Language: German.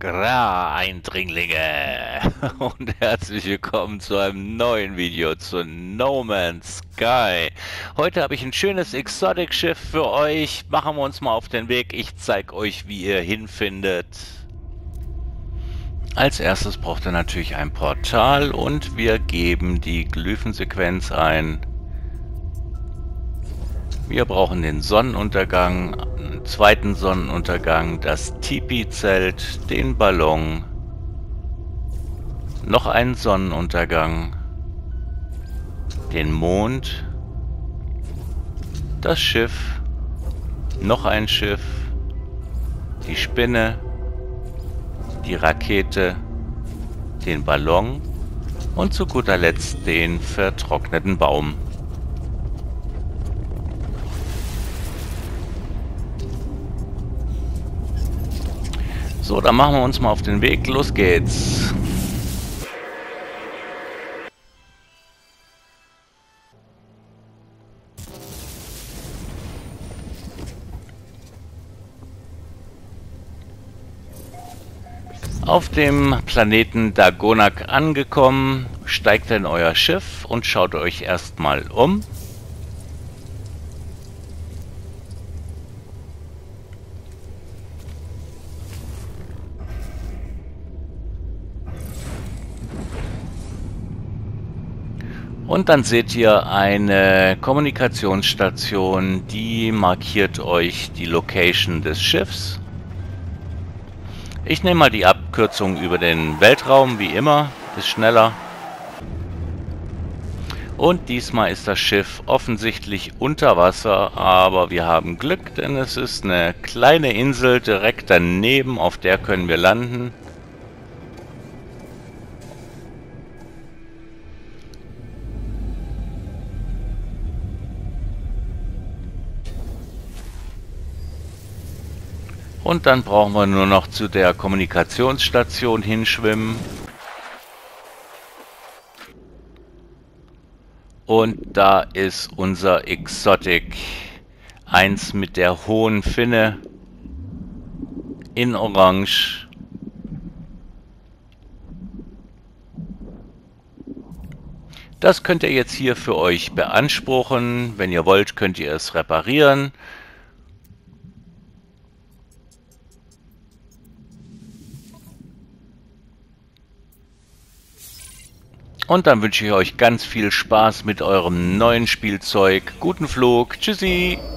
Gra, Eindringlinge und herzlich willkommen zu einem neuen Video zu No Man's Sky. Heute habe ich ein schönes Exotic-Schiff für euch. Machen wir uns mal auf den Weg. Ich zeige euch, wie ihr hinfindet. Als erstes braucht ihr natürlich ein Portal und wir geben die Glyphensequenz ein. Wir brauchen den Sonnenuntergang, einen zweiten Sonnenuntergang, das Tipi-Zelt, den Ballon, noch einen Sonnenuntergang, den Mond, das Schiff, noch ein Schiff, die Spinne, die Rakete, den Ballon und zu guter Letzt den vertrockneten Baum. So, dann machen wir uns mal auf den Weg. Los geht's. Auf dem Planeten Dagonak angekommen, steigt in euer Schiff und schaut euch erstmal um. Und dann seht ihr eine Kommunikationsstation, die markiert euch die Location des Schiffs. Ich nehme mal die Abkürzung über den Weltraum, wie immer, ist schneller. Und diesmal ist das Schiff offensichtlich unter Wasser, aber wir haben Glück, denn es ist eine kleine Insel direkt daneben, auf der können wir landen. Und dann brauchen wir nur noch zu der Kommunikationsstation hinschwimmen. Und da ist unser Exotic. Eins mit der hohen Finne in Orange. Das könnt ihr jetzt hier für euch beanspruchen. Wenn ihr wollt, könnt ihr es reparieren. Und dann wünsche ich euch ganz viel Spaß mit eurem neuen Spielzeug. Guten Flug. Tschüssi.